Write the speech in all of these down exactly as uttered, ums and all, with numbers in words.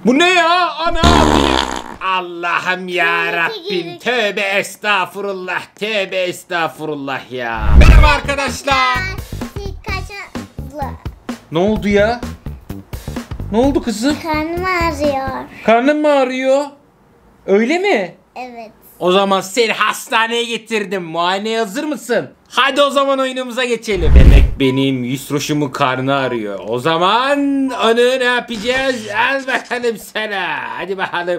Bu ne ya? Ana! Allah'ım ya Rabbim. Tövbe estağfurullah. Tövbe estağfurullah ya. Merhaba arkadaşlar. Ne oldu ya? Ne oldu kızım? Karnım ağrıyor. Karnın mı ağrıyor? Öyle mi? Evet. O zaman seni hastaneye getirdim. Muayeneye hazır mısın? Hadi o zaman oyunumuza geçelim. Demek benim Yusroş'umun karnı ağrıyor. O zaman onu ne yapacağız? Al bakalım sana. Hadi bakalım.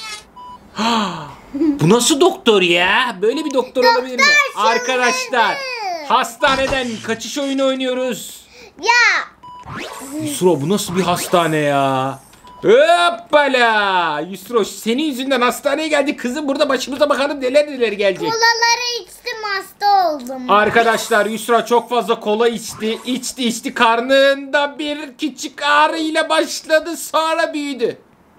Bu nasıl doktor ya? Böyle bir doktor olabilir mi? Arkadaşlar, hastaneden kaçış oyunu oynuyoruz. Ya. Yusro, bu nasıl bir hastane ya? Hoppala! Yusro, senin yüzünden hastaneye geldik kızım. Burada başımıza bakalım neler neler gelecek. Kolaları içtim, hasta oldum. Arkadaşlar, Yusra çok fazla kola içti. İçti içti, karnında bir küçük ağrı ile başladı, sonra büyüdü.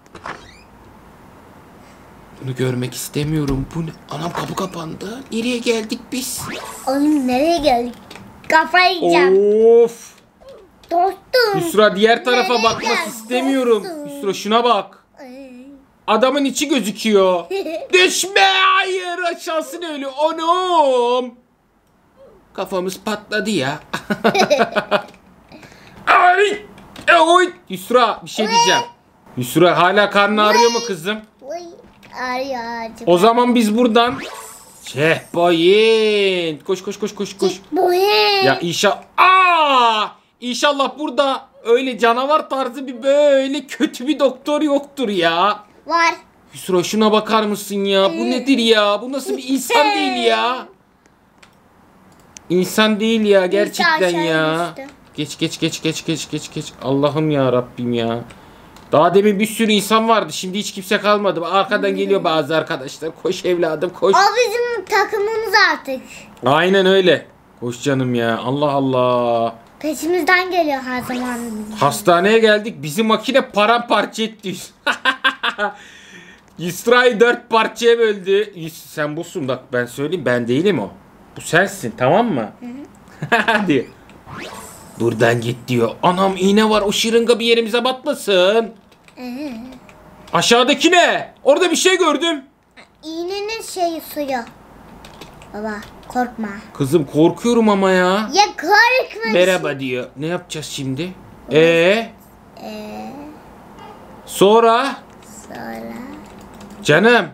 Bunu görmek istemiyorum. Bu ne? Anam, kapı kapandı. Nereye geldik biz? Oğlum nereye geldik? Kafayı yiyeceğim. Of! Dostum. Yusra, diğer tarafa Nereye bakmak geldin istemiyorum. dostum? Yusra, şuna bak. Ay. Adamın içi gözüküyor. Düşme, hayır, aşağısı öyle. Anam. Kafamız patladı ya. Ay. Oy. Yusra, bir şey diyeceğim. Yusra, hala karnı ağrıyor mu kızım? Oy. Ağrıyor ağacım. O zaman biz buradan Checkpoint. Koş koş koş koş koş. Bu he. Ya inşallah. Aa! İnşallah burada öyle canavar tarzı bir böyle kötü bir doktor yoktur ya. Var. Yusra, şuna bakar mısın ya? Bu nedir ya? Bu nasıl bir insan değil ya? İnsan değil ya gerçekten ya. Geç geç geç geç geç geç geç. Allah'ım ya Rabbim ya. Daha demin bir sürü insan vardı. Şimdi hiç kimse kalmadı. Arkadan geliyor bazı arkadaşlar. Koş evladım koş. O bizim takımımız artık. Aynen öyle. Koş canım ya. Allah Allah. Peşimizden geliyor her zaman. Hastaneye geldik. Bizi makine paramparça etti. Yusra'yı dört parçaya böldü. Sen busun, bak ben söyleyeyim, ben değilim o. Bu sensin, tamam mı? Hadi. Buradan git diyor. Anam, iğne var, o şırınga bir yerimize batmasın. Aşağıdaki ne? Orada bir şey gördüm. İğnenin şeyi suyu. Baba korkma. Kızım, korkuyorum ama ya. Ya korkma. Merhaba diyor. Ne yapacağız şimdi? Ee? Ee, Sonra? sonra. Canım.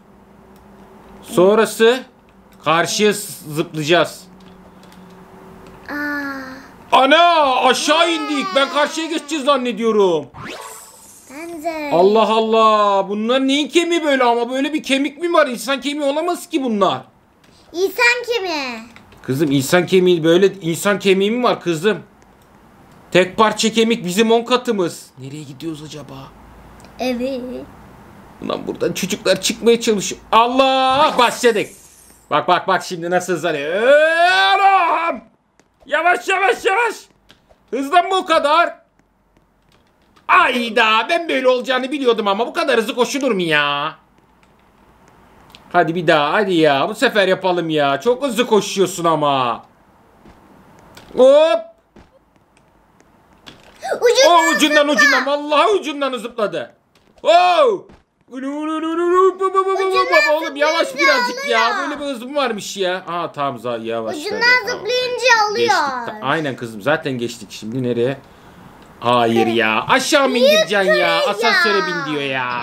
Sonrası karşıya zıplayacağız. Aa. Ana, aşağı indik. Ben karşıya geçeceğiz zannediyorum. Ben de. Allah Allah. Bunlar neyin kemiği böyle ama? Böyle bir kemik mi var? İnsan kemiği olamaz ki bunlar. İnsan kimi? Kızım, insan kemiği, böyle insan kemiği mi var kızım? Tek parça kemik bizim on katımız. Nereye gidiyoruz acaba? Evet. Ulan buradan çocuklar çıkmaya çalışıyor. Allah, başladık. Bak bak bak, şimdi nasıl hızlanıyor. Anam! Yavaş yavaş yavaş. Hızlanma o kadar. Ayda, ben böyle olacağını biliyordum ama bu kadar hızlı koşulur mu ya? Hadi bir daha, hadi ya. Bu sefer yapalım ya. Çok hızlı koşuyorsun ama. Hop. Ucundan, Oh, ucundan ucundan. Vallahi ucundan zıpladı. Oh. Oğlum yavaş birazcık ya. Böyle bir hızım varmış ya. Aa tamam, za- yavaş. Ucundan Tamam. zıplayınca alıyor. Geçtik. Aynen kızım, zaten geçtik. Şimdi nereye? Hayır ya. Aşağı mı indireceksin ya? Asansöre bin diyor ya.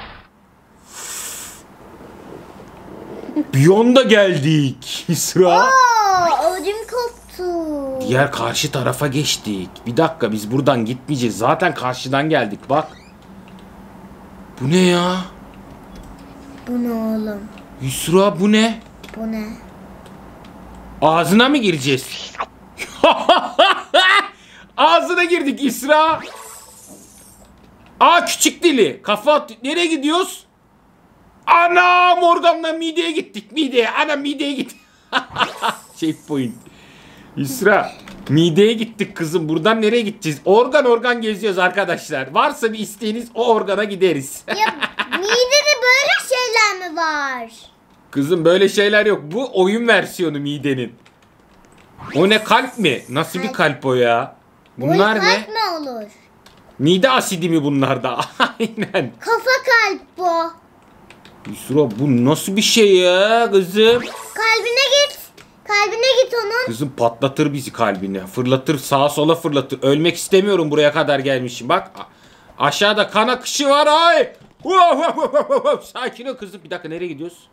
Beyond'a geldik. Sıra. Aa, ödüm koptu. Diğer karşı tarafa geçtik. Bir dakika, biz buradan gitmeyeceğiz. Zaten karşıdan geldik bak. Bu ne ya? Bu ne oğlum? Yusra, bu ne? Bu ne? Ağzına mı gireceğiz? Ağzına girdik İsra. Aa, küçük dili. Kafa at. Nereye gidiyoruz? Ana, Morgan'la mideye gittik. Mideye. Ana, mideye gittik. Checkpoint. İsra, mideye gittik kızım. Buradan nereye gideceğiz? Organ organ geziyoruz arkadaşlar. Varsa bir isteğiniz, o organa gideriz. Ya midede böyle şeyler mi var? Kızım, böyle şeyler yok. Bu oyun versiyonu midenin. O ne, kalp mi? Nasıl bir kalp o ya? Bunlar Boy ne? kalp mi olur? Mide asidi mi bunlar da? Aynen. Kafa kalp bu. Yusra bu nasıl bir şey ya kızım? Kalbine git. Kalbine git onun. Kızım patlatır bizi kalbine. Fırlatır, sağa sola fırlatır. Ölmek istemiyorum, buraya kadar gelmişim. Bak aşağıda kan akışı var ay. Sakin ol kızım. Bir dakika, nereye gidiyoruz?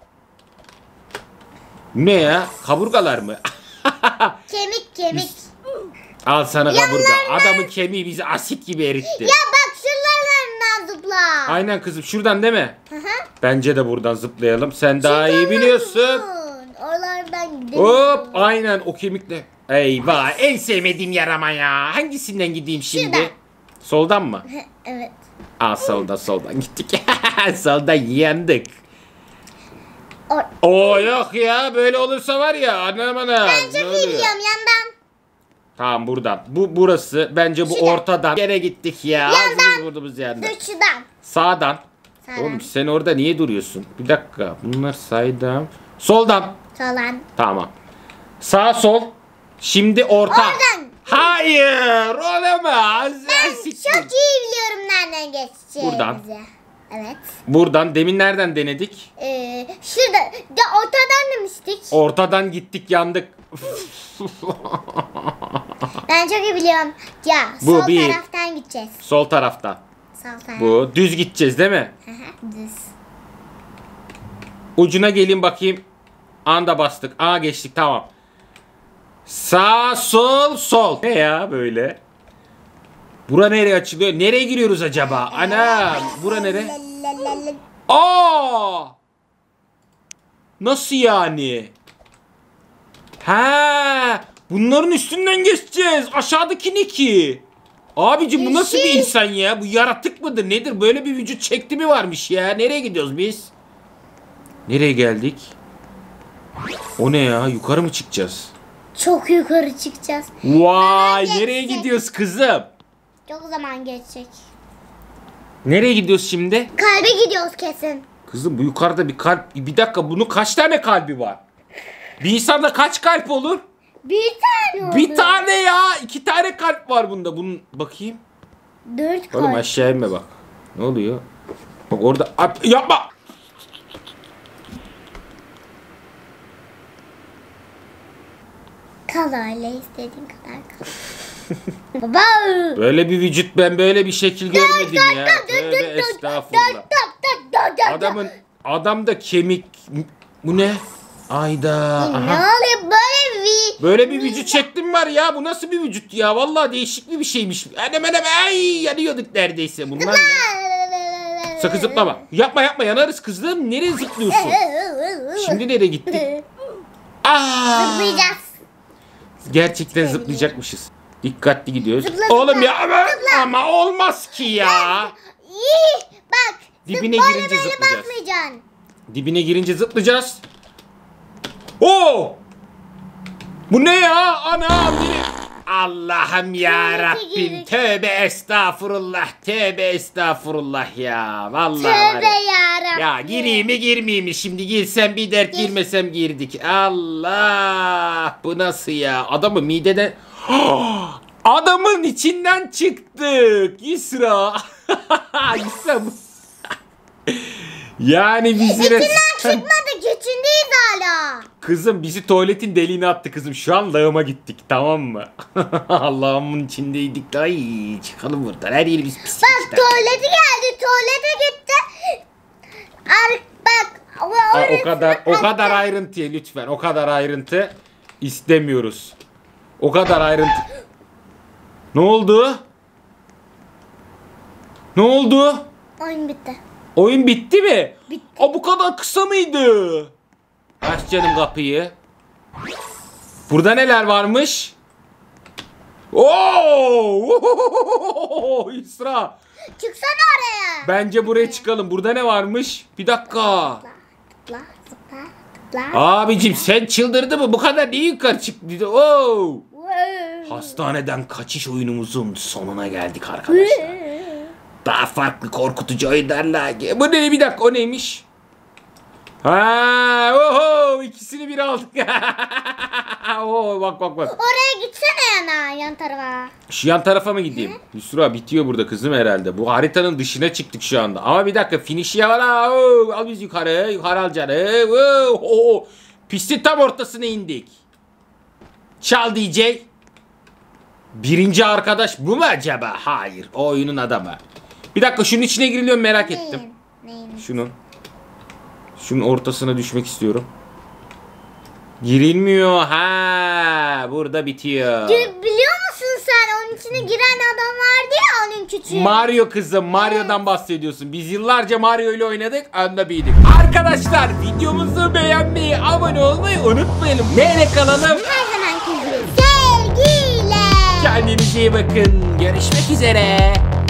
Ne ya? Kaburgalar mı? Kemik kemik. Al sana kaburga. Yanlarına- Adamın kemiği bizi asit gibi eritti. Ya bak şuralarından zıpla. Aynen kızım, şuradan değil mi? Hı hı. Bence de buradan zıplayalım. Sen daha iyi biliyorsun. Şuradan, oralardan gidelim. Hop, aynen o kemikle. Eyvah, en sevmediğim yer ama ya. Hangisinden gideyim şimdi? Şuradan. Soldan mı? Evet. Aa, soldan soldan gittik. Soldan yandık. O, Oo yok ya, böyle olursa var ya, anam anam. ben çok Ne iyi oluyor? biliyorum yandan. Tamam, buradan. Bu burası. Bence bu Şuradan. ortadan. Yere gittik ya. Yandan. Ağzımız burnumuz yandı. Dur şuradan. Sağdan. Sağdan. Oğlum sen orada niye duruyorsun? Bir dakika. Bunlar sağdan. Soldan. Solan. Tamam. Sağ sol. Şimdi orta. Oradan. Hayır, olamaz. Ben Siktir. çok iyi biliyorum nereden geçeceğimizi. Buradan. Evet. Buradan demin nereden denedik? Ee, şurada. Ya ortadan demiştik. Ortadan gittik, yandık. Ben çok iyi biliyorum. Ya Bu sol bir. taraftan gideceğiz. Sol taraftan. Sol taraf. Bu düz gideceğiz değil mi? Hı hı, düz. Ucuna gelin bakayım. Anda bastık. Aa, geçtik, tamam. Sağ sol sol. Ne ya böyle? Bura nereye açılıyor? Nereye giriyoruz acaba? Ana, bura nere? Lalalala. Aa! Nasıl yani? Ha, bunların üstünden geçeceğiz. Aşağıdaki ne ki? Abicim bu nasıl bir Yeşil. insan ya? Bu yaratık mıdır nedir? Böyle bir vücut şekli mi varmış ya? Nereye gidiyoruz biz? Nereye geldik? O ne ya? Yukarı mı çıkacağız? Çok yukarı çıkacağız. Vay, Hemen nereye geçecek. gidiyoruz kızım? Çok zaman geçecek. Nereye gidiyoruz şimdi? Kalbe gidiyoruz kesin. Kızım bu yukarıda bir kalp. Bir dakika, bunun kaç tane kalbi var? Bir insanda kaç kalp olur? Bir tane oldu. Bir tane ya. iki tane kalp var bunda. Bunun bakayım. Dört Oğlum kalp. aşağı inme bak. Ne oluyor? Bak orada. Ap- yapma. Kal öyle istediğin kadar kal. Baba. Böyle bir vücut, ben böyle bir şekil görmedim ya. Dört, Tövbe dört, dört, estağfurullah. dört, dört, dört, dört. Adamın adamda kemik. Bu ne? Ayda. Ne Aha. oluyor böyle bir... Böyle bir vücut şeklim var ya. Bu nasıl bir vücut ya? Vallahi değişik bir şeymiş. Anam anam, ay yanıyorduk neredeyse. Bunlar ne? Sakın zıplama. Yapma yapma, yanarız kızım. Nereye zıplıyorsun? Şimdi nereye gittik? Aa! Zıplayacağız. Gerçekten zıplayacakmışız. Dikkatli gidiyoruz. Zıpla, Oğlum zıpla, ya ama, ama olmaz ki ya. İyi bak. Dibine zıplayla girince böyle zıplayacağız. bakmayacaksın. Dibine girince zıplayacağız. Oo! Bu ne ya? Anam biri... Allah'ım ya Rabbim. Tövbe estağfurullah. Tövbe estağfurullah ya. Vallahi var Tövbe ya. yarabbim. Ya gireyim mi girmeyeyim mi? Şimdi girsem bir dert, Gir. girmesem girdik. Allah! Bu nasıl ya? Adamı mideden... Adamın içinden çıktık. İsra. İsra bu. Yani bizi İçinden resmen- çıkmadık. Üçüncüyüz hala. Kızım bizi tuvaletin deliğine attı kızım. Şu an lağıma gittik, tamam mı? Allah'ımın içindeydik. Ay çıkalım buradan. Her yerimiz pis. Bak tuvaleti geldi. Tuvalete gitti. Ar bak. O, Aa, o kadar o kadar ayrıntıya lütfen. O kadar ayrıntı istemiyoruz. O kadar ayrıntı. Ne oldu? Ne oldu? Oyun bitti. Oyun bitti mi? Bitti. Aa, bu kadar kısa mıydı? Aç canım kapıyı. Burada neler varmış? Oo! İsra. Çıksana oraya. Bence buraya çıkalım. Burada ne varmış? Bir dakika. Tıkla zıpla tıkla. Abicim sen çıldırdı mı? Bu kadar niye yukarı çıktı? Oo! Wow. Hastaneden kaçış oyunumuzun sonuna geldik arkadaşlar. Daha farklı korkutucu oyunlarla. Bu ne? Bir dakika, o neymiş? Ha, oho, ikisini bir aldık. Oo, bak bak bak. Oraya gitsene yana yan tarafa. Şu yan tarafa mı gideyim? Yusra bitiyor burada kızım herhalde. Bu haritanın dışına çıktık şu anda. Ama bir dakika finish ya var. Oo, al biz yukarı. Yukarı al canım. Oo, oo. Pistin tam ortasına indik. Çal D J. Birinci arkadaş bu mu acaba? Hayır. O oyunun adamı. Bir dakika şunun içine giriliyor merak ettim. Neyin? Neyin? Şunun. Şunun ortasına düşmek istiyorum. Girilmiyor. Ha, burada bitiyor. Gö- Biliyor musun sen onun içine giren adam vardı ya onun küçüğü. Mario kızım, Mario'dan bahsediyorsun. Biz yıllarca Mario ile oynadık, anda büyüdük. Arkadaşlar videomuzu beğenmeyi, abone olmayı unutmayalım. Neyle kalalım? Her zamanki gibi sevgiyle. Kendinize iyi bakın. Görüşmek üzere.